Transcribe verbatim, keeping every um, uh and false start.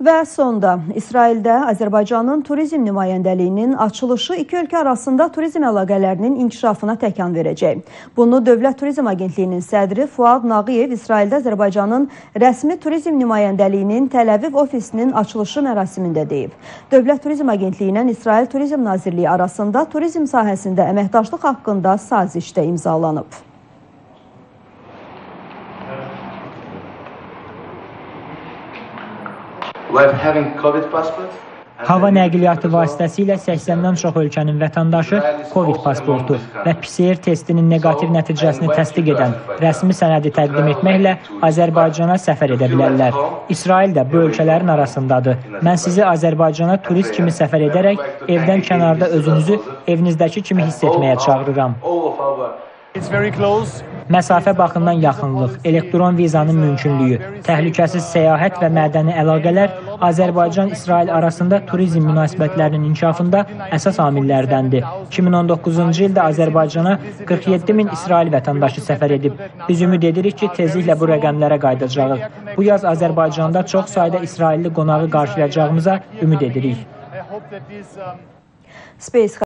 Və sonda İsraildə Azərbaycanın turizm nümayəndəliyinin açılışı iki ölkə arasında turizm əlaqələrinin inkişafına təkan verəcək. Bunu Dövlət Turizm Agentliyinin sədri Fuad Nağıyev İsraildə Azərbaycanın rəsmi turizm nümayəndəliyinin Təl-Əviv ofisinin açılışı mərasimində deyib. Dövlət Turizm Agentliyi ilə İsrail Turizm Nazirliyi arasında turizm sahəsində əməkdaşlıq haqqında sazişdə imzalanıb. Hava nəqliyyatı vasitəsilə səksəndən çox ölkənin vətəndaşı Covid pasportu və P C R testinin neqativ nəticəsini təsdiq edən rəsmi sənədi təqdim etməklə Azərbaycana səfər edə bilərlər. İsrail də bu ölkələrin arasındadır. Mən sizi Azərbaycana turist kimi səfər edərək evdən kənarda özünüzü evinizdəki kimi hiss etməyə çağırıram. Məsafə baxımından yaxınlıq, elektron vizanın mümkünlüyü, təhlükəsiz səyahət və mədəni əlaqələr Azərbaycan-İsrail arasında turizm münasibətlərinin inkişafında əsas amillərdəndir. iki min on doqquzuncu ildə Azərbaycana qırx yeddi min İsrail vətəndaşı səfər edib. Biz ümid edirik ki, tezliklə bu rəqəmlərə qayıdacağıq. Bu yaz Azərbaycanda çox sayda İsrailli qonağı qarşılayacağımıza ümid edirik.